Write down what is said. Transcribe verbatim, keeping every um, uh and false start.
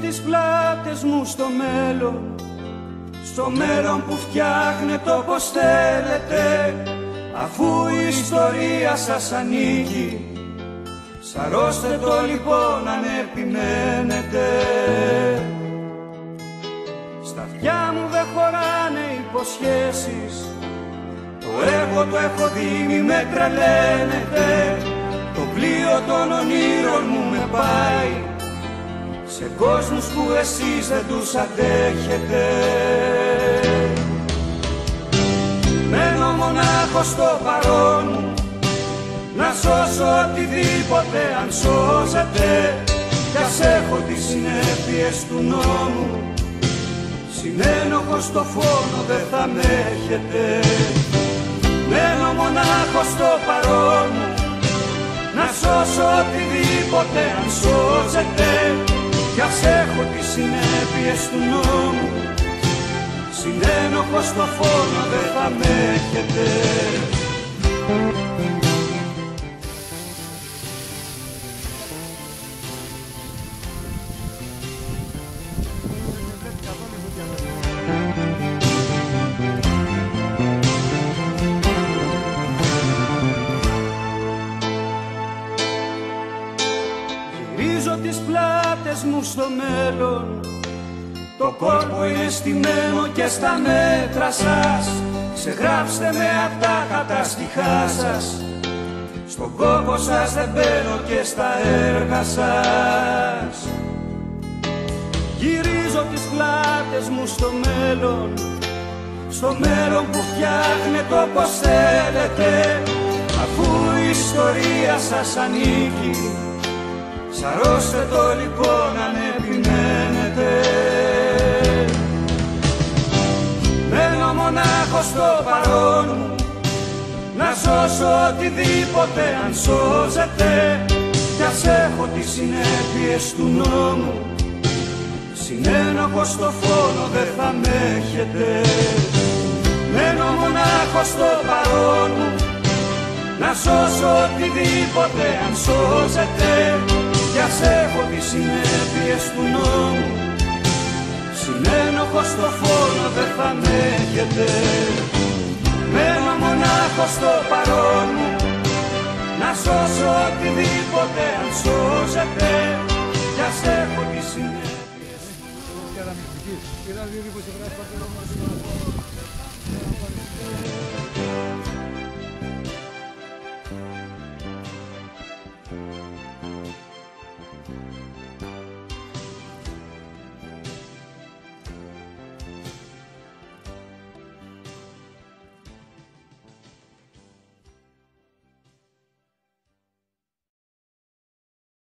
τις πλάτες μου στο μέλλον, στο μέλλον που φτιάχνετε όπως θέλετε, αφού η ιστορία σας ανήκει. Σαρώστε το λοιπόν αν επιμένετε. Στα αυτιά μου δεν χωράνε υποσχέσεις, το έργο το έχω δει, μη με τρελαίνετε. Το πλοίο των ονείρων μου με πάει σε κόσμους που εσείς δεν τους αντέχετε. Μένω μονάχος στο παρόν μου, να σώσω οτιδήποτε αν σώζεται, κι ας έχω τις συνέπειες του νόμου, συνένοχος στο φόνο δεν θα με έχετε. Μένω μονάχος στο παρόν μου, να σώσω οτιδήποτε αν σώζεται, κι ας έχω τις συνέπειες του νόμου, συνένοχος στο φόνο δεν θα με έχετε. Γυρίζω τις πλάτες μου στο μέλλον, το κόρπο είναι στημένο και στα μέτρα σας. Ξεγράψτε με απ' τα καταστιχά σας, στον κόπο σας δεν μπαίνω και στα έργα σας. Γυρίζω τις πλάτες μου στο μέλλον, στο μέλλον που φτιάχνετε όπως θέλετε, αφού η ιστορία σας ανήκει. Σαρώστε το λοιπόν αν επιμένετε. Μένω μονάχος στο παρόν μου, να σώσω οτιδήποτε αν σώζεται, κι ας έχω τις συνέπειες του νόμου, συνένοχος στο φόνο δεν θα με έχετε. Μένω μονάχος στο παρόν μου, να σώσω οτιδήποτε αν σώζεται, κι ας έχω τις συνέπειες του νόμου, συνένοχος στο φόνο δεν θα με έχετε. Μένω μονάχος στο παρόν μου, να σώσω οτιδήποτε αν σώζεται, κι ας έχω τις συνέπειες του νόμου.